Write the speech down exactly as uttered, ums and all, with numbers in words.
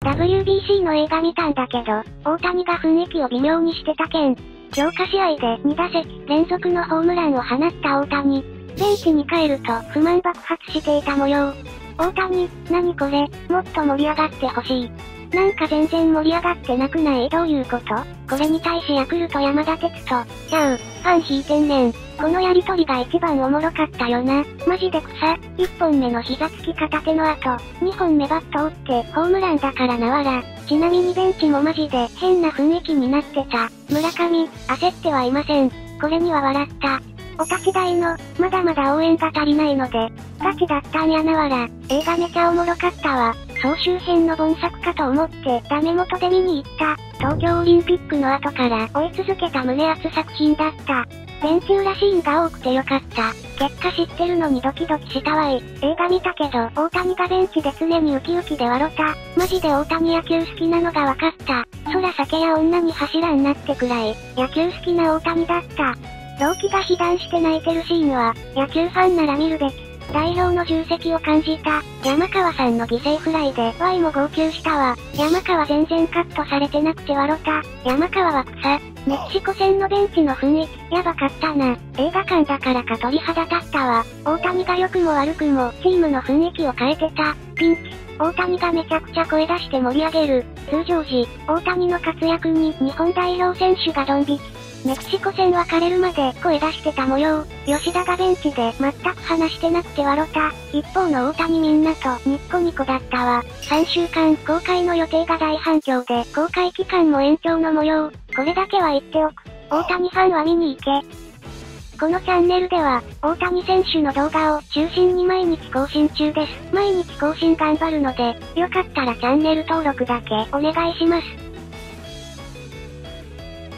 ダブリュービーシー の映画見たんだけど、大谷が雰囲気を微妙にしてたけん。強化試合でに打席連続のホームランを放った大谷。ベンチに帰ると不満爆発していた模様。大谷、何これ、もっと盛り上がってほしい。なんか全然盛り上がってなくない？どういうこと？これに対しヤクルト山田哲人、ちゃう、ファン引いてんねん。このやりとりが一番おもろかったよな。マジで草。いっぽんめの膝つき片手の後、にほんめバット打ってホームランだからなわら。ちなみにベンチもマジで変な雰囲気になってた。村上、焦ってはいません。これには笑った。お立ち台の、まだまだ応援が足りないので、ガチだったんやなわら。映画めちゃおもろかったわ。総集編の本作かと思って、ダメ元で見に行った。東京オリンピックの後から追い続けた胸熱作品だった。ベンチ裏シーンが多くてよかった。結果知ってるのにドキドキしたわい。映画見たけど、大谷がベンチで常にウキウキで笑った。マジで大谷野球好きなのが分かった。そら酒や女に柱になってくらい、野球好きな大谷だった。同期が被弾して泣いてるシーンは、野球ファンなら見るべき。代表の重責を感じた。山川さんの犠牲フライで ワイ も号泣したわ。山川全然カットされてなくて笑った。山川は草。メキシコ戦のベンチの雰囲気、やばかったな。映画館だからか鳥肌立ったわ。大谷が良くも悪くもチームの雰囲気を変えてた。ピンチ。大谷がめちゃくちゃ声出して盛り上げる。通常時、大谷の活躍に日本代表選手がドン引き。メキシコ戦別れるまで声出してた模様。吉田がベンチで全く話してなくて笑った。一方の大谷みんなとニッコニコだったわ。さんしゅうかん公開の予定が大反響で公開期間も延長の模様。これだけは言っておく。大谷ファンは見に行け。このチャンネルでは、大谷選手の動画を中心に毎日更新中です。毎日更新頑張るので、よかったらチャンネル登録だけお願いします。